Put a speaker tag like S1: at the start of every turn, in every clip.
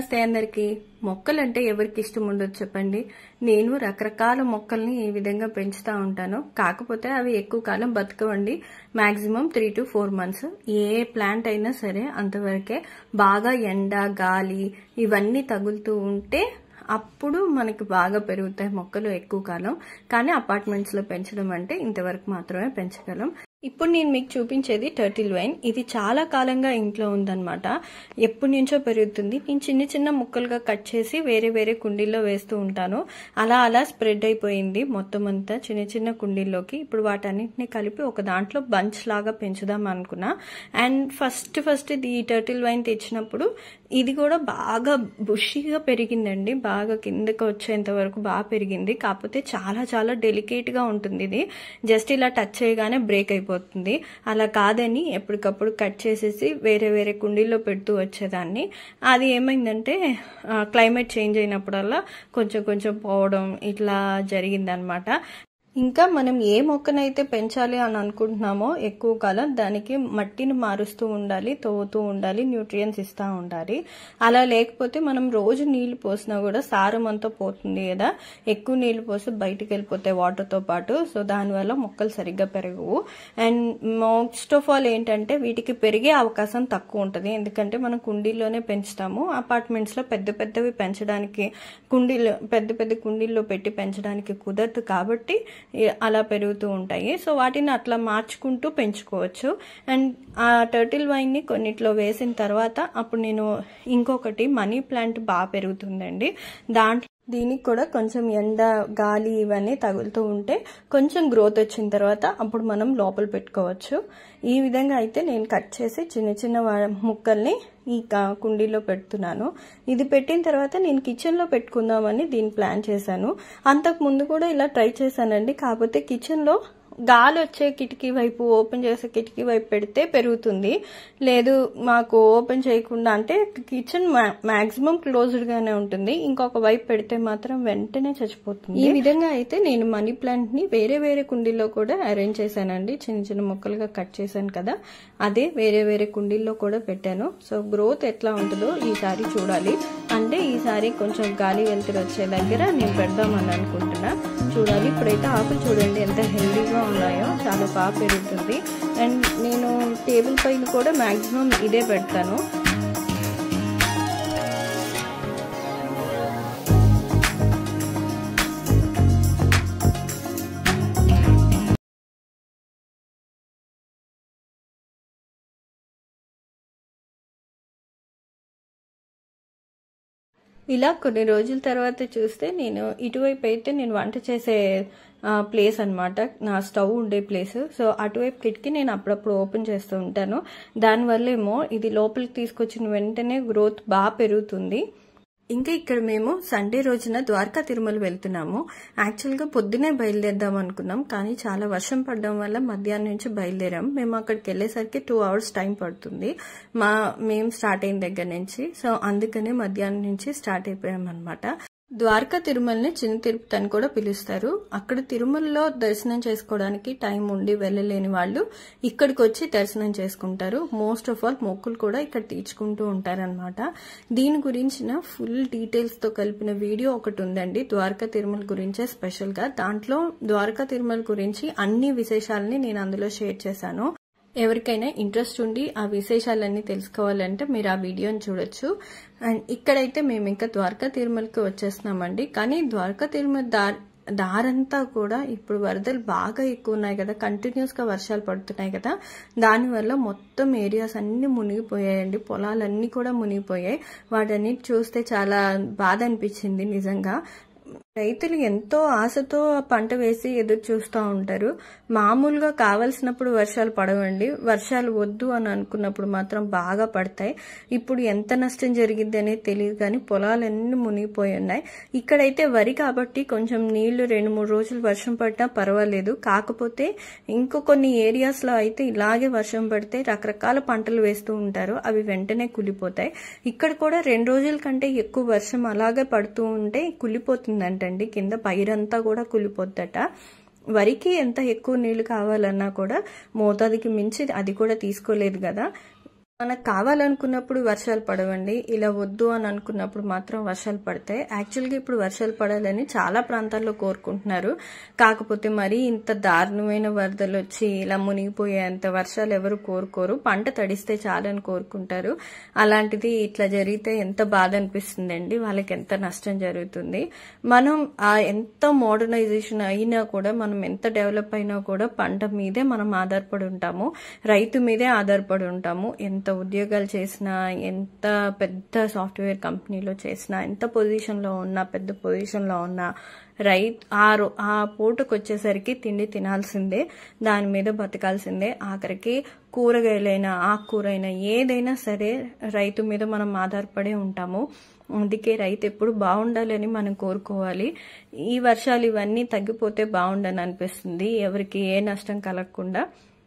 S1: నమస్తే అందరికి. మొక్కలంటే ఎవరికి ఇష్టం ఉండదు చెప్పండి. నేను రకరకాల మొక్కల్ని ఈ విధంగా పెంచుతా ఉంటాను. కాకపోతే అవి ఎక్కువ కాలం బతకవండి. Maximum 3 to 4 months. ఏ ప్లాంట్ అయినా సరే అంతవరకే. బాగా ఎండ, గాలి ఇవన్నీ తగులుతూ ఉంటే అప్పుడు మనకి బాగా పెరుగుతాయి మొక్కలు ఎక్కువ కాలం. కానీ అపార్ట్మెంట్స్ లో పెంచడం అంటే ఇంతవరకు మాత్రమే పెంచగలం. ఇప్పుడు నేను మీకు చూపించేది టర్టిల్ వైన్. ఇది చాలా కాలంగా ఇంట్లో ఉందన్నమాట. ఎప్పటి నుంచో పెరుగుతుంది. నేను చిన్న చిన్న ముక్కలుగా కట్ చేసి వేరే వేరే కుండీల్లో వేస్తూ ఉంటాను. అలా అలా స్ప్రెడ్ అయిపోయింది మొత్తం అంతా చిన్న చిన్న కుండీల్లోకి. ఇప్పుడు వాటన్నిటిని కలిపి ఒక దాంట్లో బంచ్ లాగా పెంచుదాం అనుకున్నా. అండ్ ఫస్ట్ ఈ టర్టిల్ వైన్ తెచ్చినప్పుడు ఇది కూడా బాగా బుషీగా పెరిగిందండి. బాగా కిందకి వచ్చేంత వరకు బాగా పెరిగింది. కాకపోతే చాలా చాలా డెలికేట్ గా ఉంటుంది. ఇది జస్ట్ ఇలా టచ్ చేయగానే బ్రేక్ అయిపోతుంది. అలా కాదని ఎప్పటికప్పుడు కట్ చేసేసి వేరే వేరే కుండీల్లో పెడుతూ వచ్చేదాన్ని. అది ఏమైందంటే క్లైమేట్ చేంజ్ అయినప్పుడల్లా కొంచెం కొంచెం పోవడం ఇట్లా జరిగిందనమాట. ఇంకా మనం ఏ మొక్కనైతే పెంచాలి అని అనుకుంటున్నామో ఎక్కువ కాలం దానికి మట్టిని మారుస్తూ ఉండాలి, తవ్వుతూ ఉండాలి, న్యూట్రియన్స్ ఇస్తూ ఉండాలి. అలా లేకపోతే మనం రోజు నీళ్లు పోసినా కూడా సారం అంతా పోతుంది కదా. ఎక్కువ నీళ్లు పోసి బయటికి వెళ్ళిపోతాయి వాటర్తో పాటు. సో దానివల్ల మొక్కలు సరిగ్గా పెరగవు. అండ్ మోస్ట్ ఆఫ్ ఆల్ ఏంటంటే వీటికి పెరిగే అవకాశం తక్కువ ఉంటుంది. ఎందుకంటే మనం కుండీల్లోనే పెంచుతాము. అపార్ట్మెంట్స్ లో పెద్ద పెద్దవి పెంచడానికి పెద్ద కుండీల్లో పెట్టి పెంచడానికి కుదరదు కాబట్టి అలా పెరుగుతూ ఉంటాయి. సో వాటిని అట్లా మార్చుకుంటూ పెంచుకోవచ్చు. అండ్ ఆ టర్టిల్ వైన్ ని కొన్నిట్లో వేసిన తర్వాత అప్పుడు నేను ఇంకొకటి మనీ ప్లాంట్ బాగా పెరుగుతుందండి. దీనికి కూడా కొంచెం ఎండ, గాలి ఇవన్నీ తగులుతూ ఉంటే కొంచెం గ్రోత్ వచ్చిన తర్వాత అప్పుడు మనం లోపల పెట్టుకోవచ్చు. ఈ విధంగా అయితే నేను కట్ చేసి చిన్న చిన్న ముక్కల్ని ఈ కుండీలో పెడుతున్నాను. ఇది పెట్టిన తర్వాత నేను కిచెన్ లో పెట్టుకుందామని దీన్ని ప్లాన్ చేశాను. అంతకు ముందు కూడా ఇలా ట్రై చేశానండి. కాకపోతే కిచెన్ లో గాలి వచ్చే కిటికీ వైపు, ఓపెన్ చేసే కిటికీ వైపు పెడితే పెరుగుతుంది. లేదు మాకు ఓపెన్ చేయకుండా అంటే కిచెన్ మాక్సిమం క్లోజ్డ్ గానే ఉంటుంది, ఇంకొక వైపు పెడితే మాత్రం వెంటనే చచ్చిపోతుంది. ఈ విధంగా అయితే నేను మనీ ప్లాంట్ ని వేరే వేరే కుండీల్లో కూడా అరేంజ్ చేశానండి. చిన్న చిన్న ముక్కలుగా కట్ చేశాను కదా, అదే వేరే వేరే కుండీల్లో కూడా పెట్టాను. సో గ్రోత్ ఎట్లా ఉంటుందో ఈసారి చూడాలి. అంటే ఈసారి కొంచెం గాలి వెలుతురు వచ్చే దగ్గర నేను పెడదామని అనుకుంటున్నా. చూడాలి. ఇప్పుడైతే ఆకులు చూడండి ఎంత హెల్దీగా ఉన్నాయో, చాలా బాగా పెరుగుతుంది. అండ్ నేను టేబుల్ పైన కూడా మాక్సిమం ఇదే పెడతాను. ఇలా కొన్ని రోజుల తర్వాత చూస్తే నేను ఇటువైపు అయితే నేను వంట చేసే ప్లేస్ అనమాట, నా స్టవ్ ఉండే ప్లేస్. సో అటువైపు కిటికీ నేను అప్పుడప్పుడు ఓపెన్ చేస్తూ ఉంటాను. దానివల్ల ఏమో ఇది లోపలికి తీసుకొచ్చిన వెంటనే గ్రోత్ బాగా పెరుగుతుంది. ఇంకా ఇక్కడ మేము సండే రోజున ద్వారకా తిరుమల వెళ్తున్నాము. యాక్చువల్గా పొద్దునే బయలుదేరదాం అనుకున్నాం, కానీ చాలా వర్షం పడడం వల్ల మధ్యాహ్నం నుంచి బయలుదేరాం. మేము అక్కడికి వెళ్ళేసరికి 2 hours టైం పడుతుంది మేము స్టార్ట్ అయిన దగ్గర నుంచి. సో అందుకనే మధ్యాహ్నం నుంచి స్టార్ట్ అయిపోయాం అనమాట. ద్వారకా తిరుమలని చిన్న తిరుపతి అని కూడా పిలుస్తారు. అక్కడ తిరుమలలో దర్శనం చేసుకోవడానికి టైం ఉండి వెళ్ళలేని వాళ్ళు ఇక్కడికి వచ్చి దర్శనం చేసుకుంటారు. మోస్ట్ ఆఫ్ ఆల్ మొక్కులు కూడా ఇక్కడ తీర్చుకుంటూ ఉంటారనమాట. దీని గురించిన ఫుల్ డీటెయిల్స్ తో కలిపిన వీడియో ఒకటి ఉందండి ద్వారకా తిరుమల గురించే స్పెషల్ గా. దాంట్లో ద్వారకా తిరుమల గురించి అన్ని విశేషాలని నేను అందులో షేర్ చేశాను. ఎవరికైనా ఇంట్రెస్ట్ ఉండి ఆ విశేషాలన్నీ తెలుసుకోవాలంటే మీరు ఆ వీడియోని చూడొచ్చు. అండ్ ఇక్కడైతే మేము ఇంకా ద్వారకా తిరుమలకి వచ్చేస్తున్నామండి. కానీ ద్వారకా తిరుమల దారంతా కూడా ఇప్పుడు వరదలు బాగా ఎక్కువ ఉన్నాయి కదా, కంటిన్యూస్ గా వర్షాలు పడుతున్నాయి కదా, దానివల్ల మొత్తం ఏరియాస్ అన్ని మునిగిపోయాయండి. పొలాలన్నీ కూడా మునిగిపోయాయి. వాటన్ని చూస్తే చాలా బాధ అనిపించింది నిజంగా. రైతులు ఎంతో ఆశతో పంట వేసి ఎదురు చూస్తూ ఉంటారు. మామూలుగా కావలసినప్పుడు వర్షాలు పడవండి, వర్షాలు వద్దు అని అనుకున్నప్పుడు మాత్రం బాగా పడతాయి. ఇప్పుడు ఎంత నష్టం జరిగింది అనేది తెలియదు, కానీ పొలాలన్నీ మునిగిపోయి ఉన్నాయి. ఇక్కడైతే వరి కాబట్టి కొంచెం నీళ్లు 2-3 రోజులు వర్షం పడినా పర్వాలేదు. కాకపోతే ఇంకో కొన్ని ఏరియాస్ లో అయితే ఇలాగే వర్షం పడితే రకరకాల పంటలు వేస్తూ ఉంటారు, అవి వెంటనే కులిపోతాయి. ఇక్కడ కూడా 2 రోజుల కంటే ఎక్కువ వర్షం అలాగే పడుతూ ఉంటే కులిపోతుందంటండి. కింద పైరంతా కూడా కులిపోద్దట. వరికి ఎంత ఎక్కువ నీళ్లు కావాలన్నా కూడా మోతాదుకి మించి అది కూడా తీసుకోలేదు కదా. మనకు కావాలనుకున్నప్పుడు వర్షాలు పడవండి, ఇలా వద్దు అని అనుకున్నప్పుడు మాత్రం వర్షాలు పడతాయి. యాక్చువల్గా ఇప్పుడు వర్షాలు పడాలని చాలా ప్రాంతాల్లో కోరుకుంటున్నారు. కాకపోతే మరి ఇంత దారుణమైన వరదలు వచ్చి ఇలా మునిగిపోయేంత వర్షాలు ఎవరు కోరుకోరు. పంట తడిస్తే చాలని కోరుకుంటారు. అలాంటిది ఇట్లా జరిగితే ఎంత బాధ అనిపిస్తుందండి, వాళ్ళకి ఎంత నష్టం జరుగుతుంది. మనం ఎంత మోడర్నైజేషన్ అయినా కూడా, మనం ఎంత డెవలప్ అయినా కూడా పంట మీదే మనం ఆధారపడి ఉంటాము, రైతు మీదే ఆధారపడి ఉంటాము. ఎంత ఉద్యోగాలు చేసినా, ఎంత పెద్ద సాఫ్ట్వేర్ కంపెనీలో చేసినా, ఎంత పొజిషన్లో ఉన్నా, పెద్ద పొజిషన్లో ఉన్నా, ఆ పూటకు వచ్చేసరికి తిండి తినాల్సిందే, దాని మీద బతకాల్సిందే. ఆఖరికి కూరగాయలైనా, ఆకుకూరైనా, ఏదైనా సరే రైతు మీద మనం ఆధారపడే ఉంటాము. అందుకే రైతు ఎప్పుడు బాగుండాలని మనం కోరుకోవాలి. ఈ వర్షాలు ఇవన్నీ తగ్గిపోతే బాగుండని అనిపిస్తుంది, ఎవరికి ఏ నష్టం కలగకుండా.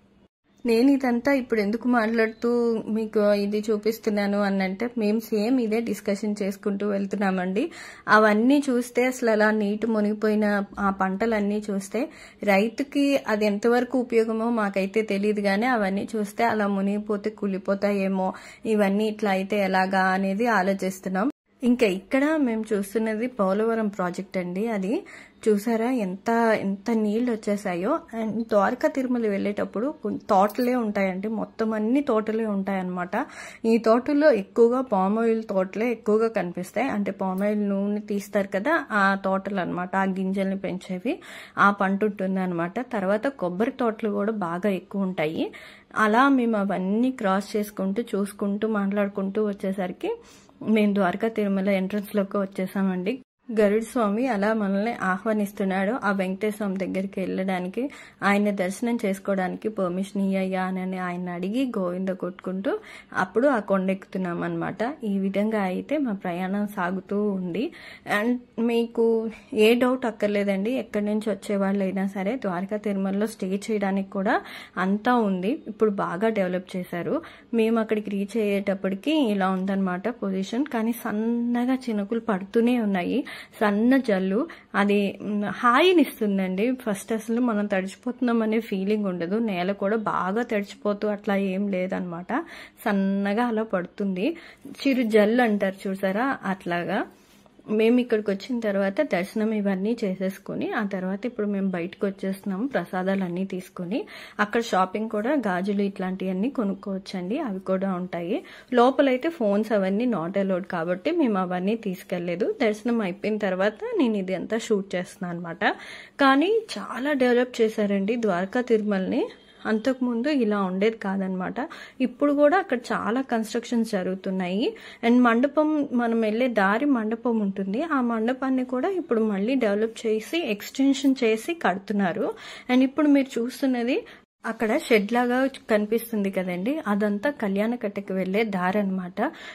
S1: నేను ఇదంతా ఇప్పుడు ఎందుకు మాట్లాడుతూ మీకు ఇది చూపిస్తున్నాను అనంటే, మేము సేమ్ ఇదే డిస్కషన్ చేసుకుంటూ వెళ్తున్నామండి. అవన్నీ చూస్తే అసలు అలా నీటి మునిగిపోయిన ఆ పంటలన్నీ చూస్తే రైతుకి అది ఎంతవరకు ఉపయోగమో మాకైతే తెలియదు, కానీ అవన్నీ చూస్తే అలా మునిగిపోతే కుళ్ళిపోతాయేమో, ఇవన్నీ ఇట్లా అయితే ఎలాగా అనేది ఆలోచిస్తున్నాం. ఇంకా ఇక్కడ మేము చూస్తున్నది పోలవరం ప్రాజెక్ట్ అండి. అది చూసారా ఎంత నీళ్లు వచ్చేసాయో. అండ్ ద్వారకా తిరుమల వెళ్ళేటప్పుడు తోటలే ఉంటాయండి, మొత్తం అన్ని తోటలే ఉంటాయన్నమాట. ఈ తోటల్లో ఎక్కువగా పామాయిల్ తోటలే ఎక్కువగా కనిపిస్తాయి. అంటే పామాయిల్ నూనె తీస్తారు కదా, ఆ తోటలు అనమాట, ఆ గింజల్ని పెంచేవి, ఆ పంట ఉంటుంది అనమాట. తర్వాత కొబ్బరి తోటలు కూడా బాగా ఎక్కువ ఉంటాయి. అలా మేము అవన్నీ క్రాస్ చేసుకుంటూ చూసుకుంటూ మాట్లాడుకుంటూ వచ్చేసరికి మేము ద్వారకా తిరుమల ఎంట్రన్స్ లోకి వచ్చేసామండి. గరుడ స్వామి అలా మనల్ని ఆహ్వానిస్తున్నాడు ఆ వెంకటేశ్వర స్వామి దగ్గరికి వెళ్ళడానికి. ఆయన దర్శనం చేసుకోవడానికి పర్మిషన్ ఇయ్యా అని ఆయన అడిగి గోవింద కొట్టుకుంటూ అప్పుడు ఆ కొండెక్కుతున్నాం అనమాట. ఈ విధంగా అయితే మా ప్రయాణం సాగుతూ ఉంది. అండ్ మీకు ఏ డౌట్ అక్కర్లేదండి, ఎక్కడి నుంచి వచ్చే వాళ్ళైనా సరే ద్వారకా తిరుమలలో స్టే చేయడానికి కూడా అంతా ఉంది. ఇప్పుడు బాగా డెవలప్ చేశారు. మేము అక్కడికి రీచ్ అయ్యేటప్పటికి ఇలా ఉందన్నమాట పొజిషన్. కానీ సన్నగా చినుకులు పడుతూనే ఉన్నాయి, సన్న జల్లు. అది హాయినిస్తుందండి. ఫస్ట్ అసలు మనం తడిచిపోతున్నాం అనే ఫీలింగ్ ఉండదు, నేల కూడా బాగా తడిచిపోతూ అట్లా ఏం లేదనమాట, సన్నగా అలా పడుతుంది. చిరు జల్లు అంటారు చూసారా, అట్లాగా. మేము ఇక్కడికి వచ్చిన తర్వాత దర్శనం ఇవన్నీ చేసేసుకుని ఆ తర్వాత ఇప్పుడు మేము బయటకు వచ్చేస్తున్నాము ప్రసాదాలు అన్నీ తీసుకుని. అక్కడ షాపింగ్ కూడా గాజులు ఇట్లాంటివన్నీ కొనుక్కోవచ్చండి, అవి కూడా ఉంటాయి. లోపలైతే ఫోన్స్ అవన్నీ నాట్ అలౌడ్ కాబట్టి మేము అవన్నీ తీసుకెళ్లేదు. దర్శనం అయిపోయిన తర్వాత నేను ఇది అంతా షూట్ చేస్తున్నాను అనమాట. కానీ చాలా డెవలప్ చేశారండి ద్వారకా తిరుమలని. అంతకుముందు ఇలా ఉండేది కాదనమాట. ఇప్పుడు కూడా అక్కడ చాలా కన్స్ట్రక్షన్స్ జరుగుతున్నాయి. అండ్ మండపం, మనం వెళ్ళే దారి మండపం ఉంటుంది, ఆ మండపాన్ని కూడా ఇప్పుడు మళ్ళీ డెవలప్ చేసి ఎక్స్టెన్షన్ చేసి కడుతున్నారు. అండ్ ఇప్పుడు మీరు చూస్తున్నది అక్కడ షెడ్ లాగా కనిపిస్తుంది కదండి, అదంతా కళ్యాణ కట్టకి వెళ్లే దారి అనమాట.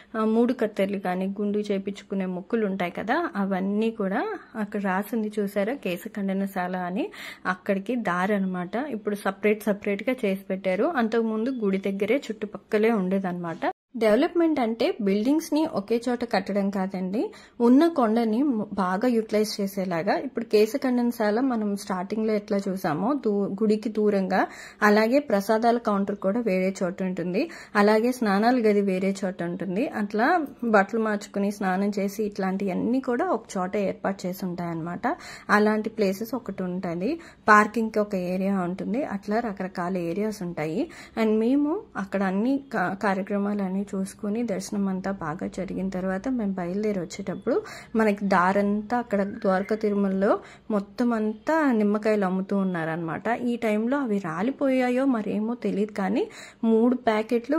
S1: 3 కత్తెర్లు కానీ గుండు చేపించుకునే ముక్కులు ఉంటాయి కదా, అవన్నీ కూడా అక్కడ రాసింది చూసారా, కేశఖండనశాల అని, అక్కడికి దారి అనమాట. ఇప్పుడు సపరేట్ గా చేసి పెట్టారు. అంతకుముందు గుడి దగ్గరే చుట్టుపక్కలే ఉండేదన్నమాట. డెవలప్మెంట్ అంటే బిల్డింగ్స్ ని ఒకే చోట కట్టడం కాదండి, ఉన్న కొండని బాగా యూటిలైజ్ చేసేలాగా. ఇప్పుడు కేశఖండనశాల మనం స్టార్టింగ్ లో ఎట్లా చూసామో గుడికి దూరంగా, అలాగే ప్రసాదాల కౌంటర్ కూడా వేరే చోట ఉంటుంది, అలాగే స్నానాల గది వేరే చోట ఉంటుంది. అట్లా బట్టలు మార్చుకుని స్నానం చేసి ఇట్లాంటివన్నీ కూడా ఒక చోట ఏర్పాటు చేసి ఉంటాయన్నమాట. అలాంటి ప్లేసెస్ ఒకటి ఉంటుంది, పార్కింగ్ కి ఒక ఏరియా ఉంటుంది, అట్లా రకరకాల ఏరియాస్ ఉంటాయి. అండ్ మేము అక్కడ అన్ని కార్యక్రమాలన్నీ చూసుకుని దర్శనం అంతా బాగా జరిగిన తర్వాత మేము బయలుదేరి వచ్చేటప్పుడు మనకి దారంతా అక్కడ ద్వారకా తిరుమలలో మొత్తం అంతా నిమ్మకాయలు అమ్ముతూ ఉన్నారనమాట. ఈ టైంలో అవి రాలిపోయాయో మరేమో తెలియదు, కానీ 3 ప్యాకెట్లు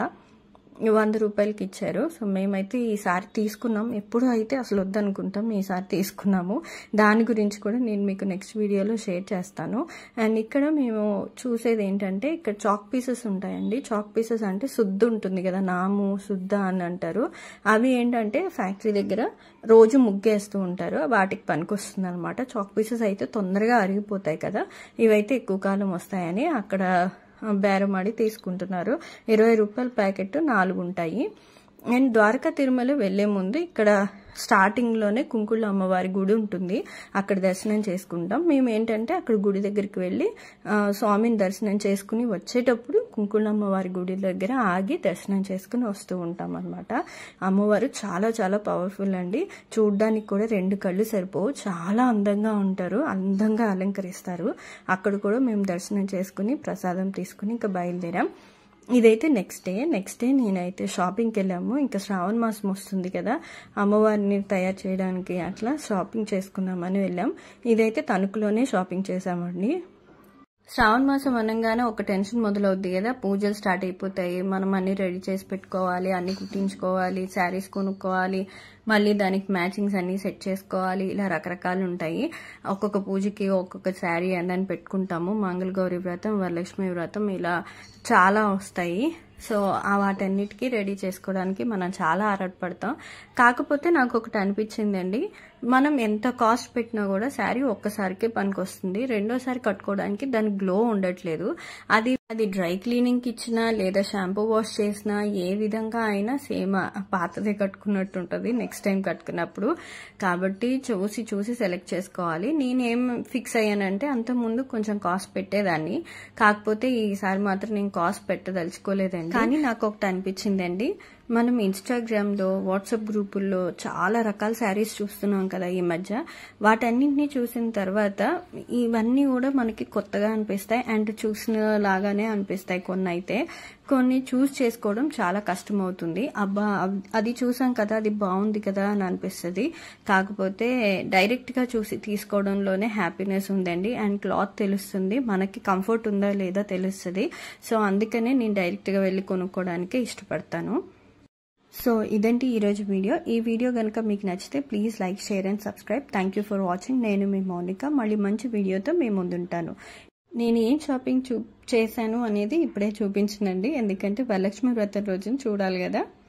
S1: 100 రూపాయలకి ఇచ్చారు. సో మేమైతే ఈసారి తీసుకున్నాం, ఎప్పుడు అయితే అసలు వద్దనుకుంటాం, ఈసారి తీసుకున్నాము. దాని గురించి కూడా నేను మీకు నెక్స్ట్ వీడియోలో షేర్ చేస్తాను. అండ్ ఇక్కడ మేము చూసేది ఏంటంటే, ఇక్కడ చాక్ పీసెస్ ఉంటాయండి. చాక్ పీసెస్ అంటే శుద్ధ ఉంటుంది కదా, నాము శుద్ధ అని అంటారు. అవి ఏంటంటే ఫ్యాక్టరీ దగ్గర రోజు ముగ్గేస్తూ ఉంటారు, వాటికి పనికొస్తుంది అనమాట. చాక్ పీసెస్ అయితే తొందరగా అరిగిపోతాయి కదా, ఇవైతే ఎక్కువ కాలం వస్తాయని అక్కడ బేరమాడి తీసుకుంటున్నారు. 20 రూపాయల ప్యాకెట్ 4 ఉంటాయి. అండ్ ద్వారకా తిరుమల వెళ్లే ముందు ఇక్కడ స్టార్టింగ్లోనే కుంకుళ్ళ అమ్మవారి గుడి ఉంటుంది, అక్కడ దర్శనం చేసుకుంటాం. మేము ఏంటంటే అక్కడ గుడి దగ్గరికి వెళ్ళి స్వామిని దర్శనం చేసుకుని వచ్చేటప్పుడు కుంకుళ్ళ అమ్మవారి గుడి దగ్గర ఆగి దర్శనం చేసుకుని వస్తూ ఉంటాం అనమాట. అమ్మవారు చాలా చాలా పవర్ఫుల్ అండి. చూడ్డానికి కూడా 2 కళ్ళు సరిపోవు, చాలా అందంగా ఉంటారు, అందంగా అలంకరిస్తారు. అక్కడ కూడా మేము దర్శనం చేసుకుని ప్రసాదం తీసుకుని ఇంకా బయలుదేరాం. ఇదైతే నెక్స్ట్ డే నేనైతే షాపింగ్కి వెళ్ళాము. ఇంకా శ్రావణ మాసం వస్తుంది కదా, అమ్మవారిని తయారు చేయడానికి అట్లా షాపింగ్ చేసుకుందామని వెళ్ళాం. ఇదైతే తణుకులోనే షాపింగ్ చేసామండి. శ్రావణ మాసం అనగానే ఒక టెన్షన్ మొదలవుద్ది కదా, పూజలు స్టార్ట్ అయిపోతాయి, మనం అన్ని రెడీ చేసి పెట్టుకోవాలి, అన్ని కుట్టించుకోవాలి, శారీస్ కొనుక్కోవాలి, మళ్ళీ దానికి మ్యాచింగ్స్ అన్ని సెట్ చేసుకోవాలి, ఇలా రకరకాలు ఉంటాయి. ఒక్కొక్క పూజకి ఒక్కొక్క శారీ అని పెట్టుకుంటాము. మంగళగౌరి వ్రతం, వరలక్ష్మి వ్రతం, ఇలా చాలా వస్తాయి. సో వాటన్నిటికీ రెడీ చేసుకోవడానికి మనం చాలా ఆరాటపడతాం. కాకపోతే నాకు ఒకటి అనిపించిందండి, మనం ఎంత కాస్ట్ పెట్టినా కూడా శారీ ఒక్కసారికే పనికొస్తుంది, రెండోసారి కట్టుకోవడానికి దాని గ్లో ఉండట్లేదు. అది డ్రై క్లీనింగ్కి ఇచ్చినా లేదా షాంపూ వాష్ చేసినా ఏ విధంగా అయినా సేమ్ పాతదే కట్టుకున్నట్టు ఉంటుంది నెక్స్ట్ టైం కట్టుకున్నప్పుడు. కాబట్టి చూసి సెలెక్ట్ చేసుకోవాలి. నేనేం ఫిక్స్ అయ్యానంటే, అంతకుముందు కొంచెం కాస్ట్ పెట్టేదాన్ని, కాకపోతే ఈసారి మాత్రం నేను కాస్ట్ పెట్టదలుచుకోలేదండి. కానీ నాకు ఒకటి అనిపించిందండి, మనం ఇన్స్టాగ్రామ్లో, వాట్సాప్ గ్రూపుల్లో చాలా రకాల శారీస్ చూస్తున్నాం కదా ఈ మధ్య. వాటన్నింటినీ చూసిన తర్వాత ఇవన్నీ కూడా మనకి కొత్తగా అనిపిస్తాయి అండ్ చూసిన లాగానే అనిపిస్తాయి. కొన్ని చూస్ చేసుకోవడం చాలా కష్టం అవుతుంది. అబ్బా అది చూసాం కదా, అది బాగుంది కదా అని అనిపిస్తుంది. కాకపోతే డైరెక్ట్గా చూసి తీసుకోవడంలోనే హ్యాపీనెస్ ఉందండి. అండ్ క్లాత్ తెలుస్తుంది, మనకి కంఫర్ట్ ఉందా లేదా తెలుస్తుంది. సో అందుకనే నేను డైరెక్ట్గా వెళ్ళి కొనుక్కోవడానికే ఇష్టపడతాను. సో ఇదండి ఈరోజు వీడియో. ఈ వీడియో కనుక మీకు నచ్చితే please like, share and subscribe. Thank you for watching. నేను మీ మౌనిక. మళ్ళీ మంచి వీడియోతో మీ ముందుంటాను. నేను ఏం షాపింగ్ చేశాను అనేది ఇప్పుడే చూపించనండి, ఎందుకంటే వరలక్ష్మి వ్రతం రోజున చూడాలి కదా.